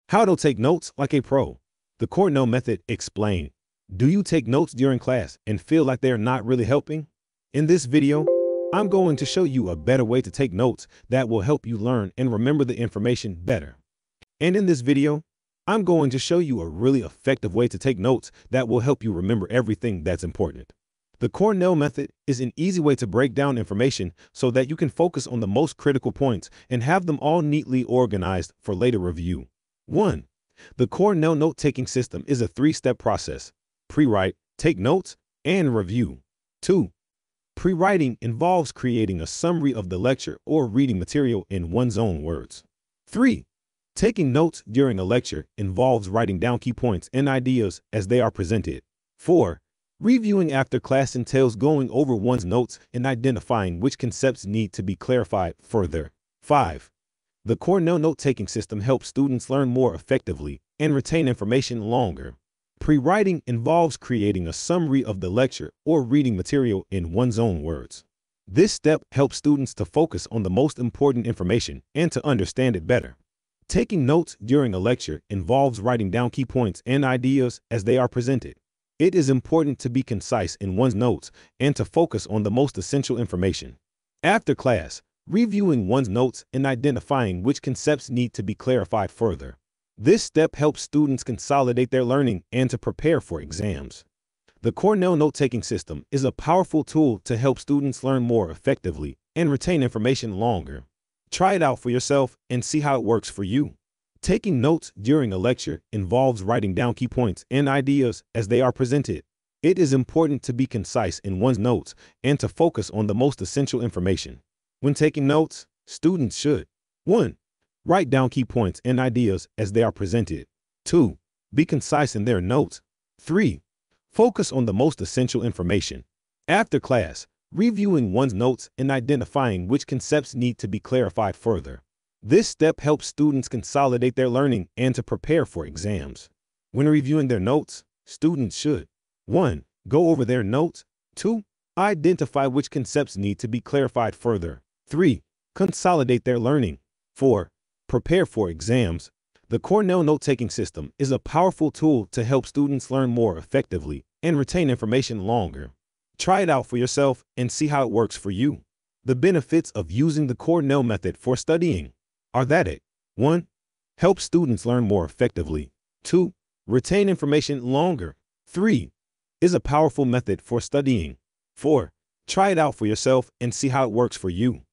How to take notes like a pro. The Cornell Method explained. Do you take notes during class and feel like they're not really helping? In this video, I'm going to show you a better way to take notes that will help you learn and remember the information better. And in this video, I'm going to show you a really effective way to take notes that will help you remember everything that's important. The Cornell Method is an easy way to break down information so that you can focus on the most critical points and have them all neatly organized for later review. 1. The Cornell note-taking system is a three-step process: pre-write, take notes, and review. 2. Pre-writing involves creating a summary of the lecture or reading material in one's own words. 3. Taking notes during a lecture involves writing down key points and ideas as they are presented. 4. Reviewing after class entails going over one's notes and identifying which concepts need to be clarified further. 5. The Cornell note-taking system helps students learn more effectively and retain information longer. Pre-writing involves creating a summary of the lecture or reading material in one's own words. This step helps students to focus on the most important information and to understand it better. Taking notes during a lecture involves writing down key points and ideas as they are presented. It is important to be concise in one's notes and to focus on the most essential information. After class, reviewing one's notes and identifying which concepts need to be clarified further. This step helps students consolidate their learning and to prepare for exams. The Cornell note-taking system is a powerful tool to help students learn more effectively and retain information longer. Try it out for yourself and see how it works for you. Taking notes during a lecture involves writing down key points and ideas as they are presented. It is important to be concise in one's notes and to focus on the most essential information. When taking notes, students should: 1. Write down key points and ideas as they are presented. 2. Be concise in their notes. 3. Focus on the most essential information. After class, reviewing one's notes and identifying which concepts need to be clarified further. This step helps students consolidate their learning and to prepare for exams. When reviewing their notes, students should: 1. Go over their notes. 2. Identify which concepts need to be clarified further. 3. Consolidate their learning. 4. Prepare for exams. The Cornell note-taking system is a powerful tool to help students learn more effectively and retain information longer. Try it out for yourself and see how it works for you. The benefits of using the Cornell method for studying are that it: 1. Helps students learn more effectively. 2. Retain information longer. 3. Is a powerful method for studying. 4. Try it out for yourself and see how it works for you.